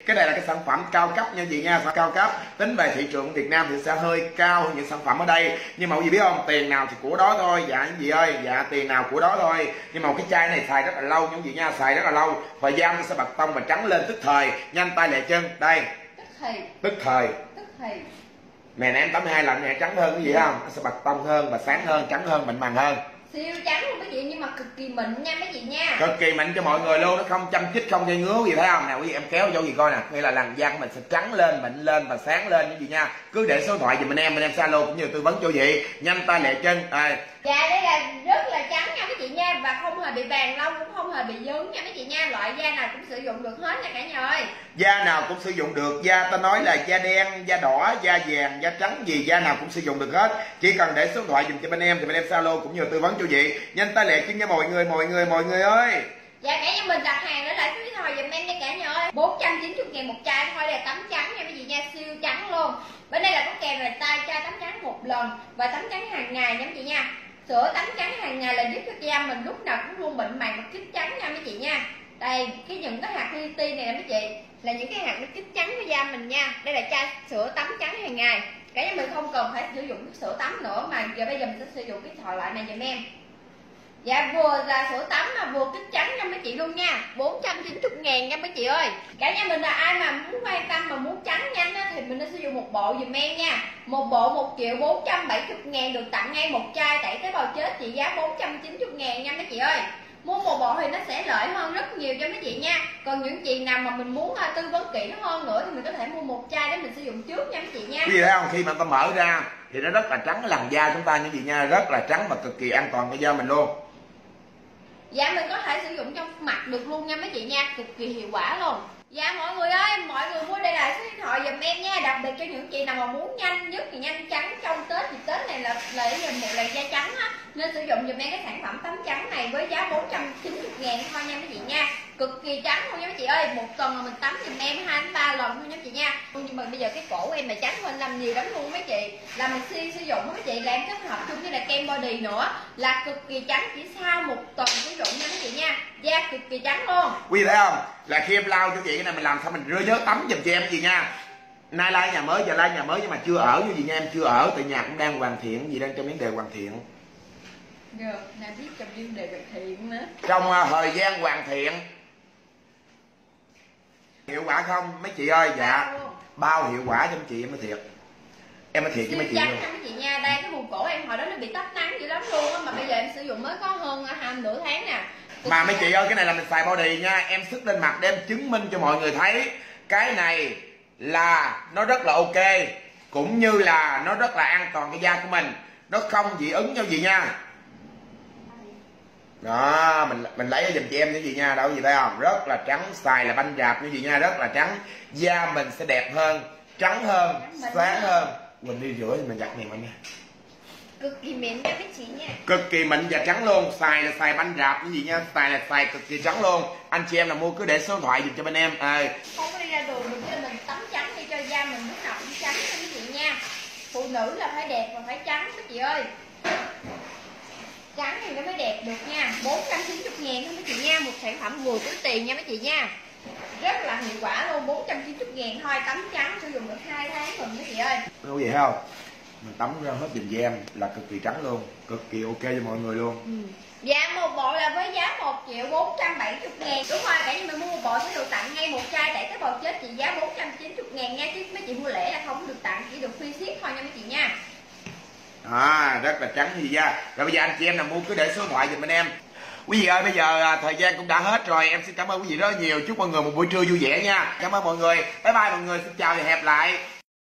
Cái này là cái sản phẩm cao cấp nha chị nha, cao cấp. Tính về thị trường Việt Nam thì sẽ hơi cao hơn những sản phẩm ở đây. Nhưng mà quý vị biết không, tiền nào thì của đó thôi. Dạ quý vị ơi, dạ tiền nào của đó thôi. Nhưng mà cái chai này xài rất là lâu nha quý vị nha, xài rất là lâu. Và da nó sẽ bạc tông và trắng lên tức thời, nhanh tay lẹ chân. Đây. Tức thời. Mẹ này em tắm 2 lần mẹ trắng hơn cái gì không? Nó sẽ bạc tông hơn và sáng hơn, trắng hơn, mịn màng hơn. Siêu trắng luôn mấy chị, nhưng mà cực kỳ mịn nha mấy chị nha. Cực kỳ mịn cho mọi người luôn, nó không châm chích, không gây ngứa gì thấy không? Nè quý vị em kéo vô gì coi nè, nghĩa là làn da của mình sẽ trắng lên, mịn lên và sáng lên như gì nha. Cứ để số điện thoại giùm bên em Zalo cũng như tư vấn cho chị, nhanh tay lẹ chân. Dạ đây là rất là trắng nha mấy chị nha, và không hề bị vàng lông, cũng không hề bị dướng nha mấy chị nha. Loại da nào cũng sử dụng được hết nha cả nhà ơi. Da nào cũng sử dụng được, da ta nói là da đen, da đỏ, da vàng, da trắng gì da nào cũng sử dụng được hết. Chỉ cần để số điện thoại dùm cho bên em thì bên em Zalo cũng như tư vấn cho chị, nhanh tay lẹ chân nha mọi người ơi. Dạ cả nhà mình đặt hàng nữa lại số điện thoại dùm em nha cả nhà ơi. 490.000 một chai thôi, là tắm trắng nha mấy chị nha, siêu trắng luôn. Bên đây là có kèm là tay chai tắm trắng 1 lần và tắm trắng hàng ngày nha mấy chị nha. Sữa tắm trắng hàng ngày là giúp cho da mình lúc nào cũng luôn mịn màng và kín trắng nha mấy chị nha. Đây, những cái hạt li ti này nè mấy chị, là những cái hạt nó kín trắng của da mình nha. Đây là chai sữa tắm trắng hàng ngày. Cả nhà mình không cần phải sử dụng cái sữa tắm nữa, mà giờ bây giờ mình sẽ sử dụng cái thỏi loại này giùm em. Dạ vừa là sữa tắm mà vừa kín trắng cho mấy chị luôn nha. 490.000 nha mấy chị ơi. Cả nhà mình là ai mà muốn quan tâm mà muốn trắng nhanh á, thì mình nên sử dụng một bộ dùm em nha. Một bộ 1.470.000 được tặng ngay một chai tẩy tế bào chết trị giá 490.000 nha mấy chị ơi. Mua một bộ thì nó sẽ lợi hơn rất nhiều cho mấy chị nha. Còn những chị nào mà mình muốn tư vấn kỹ hơn nữa thì mình có thể mua một chai để mình sử dụng trước nha mấy chị nha. Quý vị thấy không, khi mà ta mở ra thì nó rất là trắng, làn da chúng ta như vậy nha, rất là trắng và cực kỳ an toàn cho da mình luôn. Dạ mình có thể sử dụng trong mặt được luôn nha mấy chị nha, cực kỳ hiệu quả luôn. Dạ mọi người ơi, mọi người mua đây là số điện thoại dùm em nha. Đặc biệt cho những chị nào mà muốn nhanh nhất thì nhanh trắng trong Tết, dịp Tết này là một làn da trắng á, nên sử dụng dùm em cái sản phẩm tắm trắng này với giá 490.000 thôi nha mấy chị nha. Cực kỳ trắng luôn nha mấy chị ơi. Một tuần mà mình tắm dùm em 2 đến 3 lần thôi nha mấy chị nha. Nhưng mà bây giờ cái cổ em là trắng hơn làm nhiều lắm luôn mấy chị. Là mình sử dụng mấy chị, là em kết hợp chung với là kem body nữa, là cực kỳ trắng chỉ sau 1 tuần sử dụng nha mấy chị nha. Da cực kỳ trắng luôn. Quý vị thấy không, là khi em lau cho chị cái này mình làm sao mình rửa nhớ tắm giùm cho em gì nha. Nay lai nhà mới, giờ lai nhà mới nhưng mà chưa ở như gì nha em, chưa ở tại nhà cũng đang hoàn thiện, gì đang trong vấn đề hoàn thiện. Được, nè biết trong vấn đề hoàn thiện nữa. Trong thời gian hoàn thiện. Hiệu quả không mấy chị ơi? Dạ bao hiệu quả cho mấy chị em mới thiệt. Em mới thiệt với mấy chị luôn. Mấy chị nha, đây cái vùng cổ em hồi đó nó bị tóc nắng dữ lắm luôn á, mà bây giờ em sử dụng mới có hơn nửa tháng nè. Mà mấy chị ơi, cái này là mình xài body nha, em sức lên mặt để em chứng minh cho mọi người thấy cái này là nó rất là ok, cũng như là nó rất là an toàn cho da của mình, nó không dị ứng cho gì nha. Đó, mình lấy ở giùm chị em như gì nha, đâu có gì thấy không, rất là trắng, xài là banh rạp như gì nha, rất là trắng, da mình sẽ đẹp hơn, trắng hơn, sáng hơn. Mình đi rửa thì mình giặt này mọi nha. Cực kỳ mịn nha mấy chị nha. Cực kỳ mịn và trắng luôn, xài là xài banh rạp như gì nha, xài là xài cực kỳ trắng luôn. Anh chị em là mua cứ để số điện thoại dùm cho bên em. Không có đi ra đường mình cho mình tắm trắng đi, cho da mình lúc nào cũng trắng nha mấy chị nha. Phụ nữ là phải đẹp và phải trắng mấy chị ơi. Trắng thì nó mới đẹp được nha. 490.000 thôi mấy chị nha, một sản phẩm vừa túi tiền nha mấy chị nha. Rất là hiệu quả luôn, 490.000 thôi, tắm trắng sử dụng được 2 tháng rồi mấy chị ơi. Có gì thấy không? Mình tắm ra hết dùm cho em là cực kỳ trắng luôn, cực kỳ ok cho mọi người luôn. Dạ một bộ là với giá 1.470.000. Đúng rồi, cả nhà mình mua một bộ sẽ được tặng ngay một chai tẩy tế bào chết trị giá 490.000 nha, chứ mấy chị mua lẻ là không được tặng, chỉ được free ship thôi nha mấy chị nha. Rất là trắng như vậy nha. Rồi bây giờ anh chị em nào mua cứ để số điện thoại giùm bên em. Quý vị ơi, bây giờ thời gian cũng đã hết rồi, em xin cảm ơn quý vị rất nhiều. Chúc mọi người một buổi trưa vui vẻ nha. Cảm ơn mọi người, bye bye mọi người, xin chào và hẹn gặp lại.